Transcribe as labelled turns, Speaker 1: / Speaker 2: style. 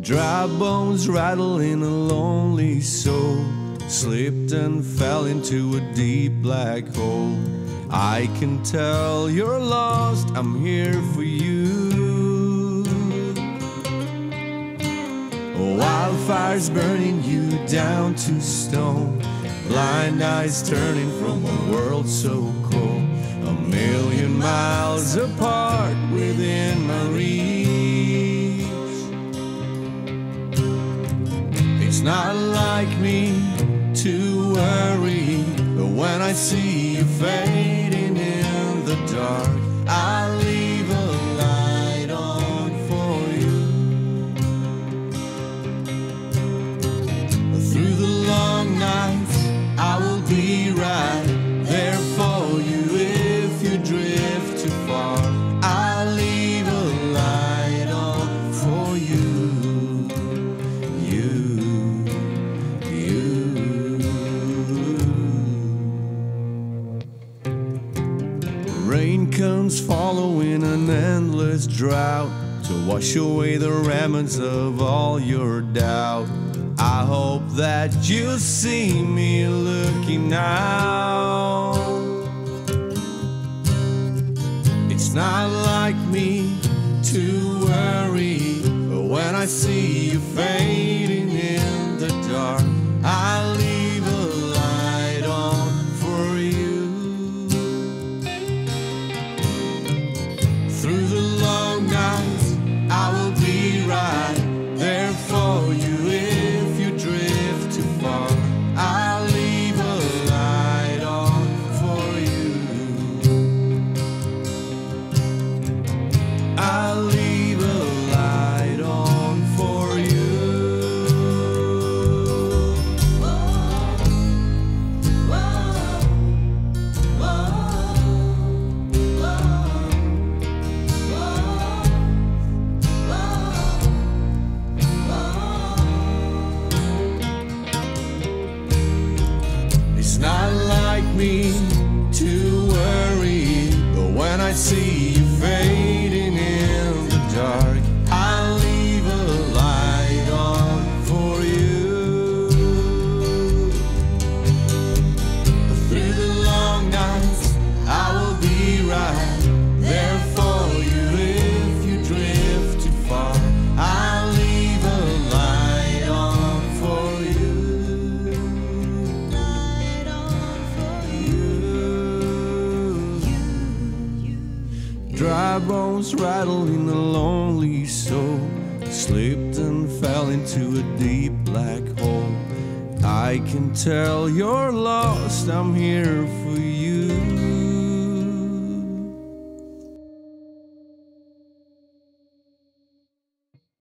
Speaker 1: Dry bones rattle in a lonely soul, slipped and fell into a deep black hole. I can tell you're lost, I'm here for you. Wildfires burning you down to stone, blind eyes turning from a world so cold. A million miles apart within my reach. It's not like me to worry, but when I see you fading in the dark, I'll leave a light on for you. Through the long nights, I will be right there for you. If you drift too far, I'll leave a light on for you. Rain comes following an endless drought to wash away the remnants of all your doubt. I hope that you see me looking out. It's not like me to worry, but when I see you fading in the dark, I'll leave a light on for you. Through the long nights, I will be right there for you. If you drift too far, I'll leave a light on for you. I'll leave a light on for you. It's not like me to worry, but when I see you fading in the dark, I'll leave a light on for you. Through the long nights, I will be right there for you. If you drift too far, I'll leave a light on for you. Dry bones rattle in a lonely soul, slipped and fell into a deep black hole. I can tell you're lost, I'm here for you.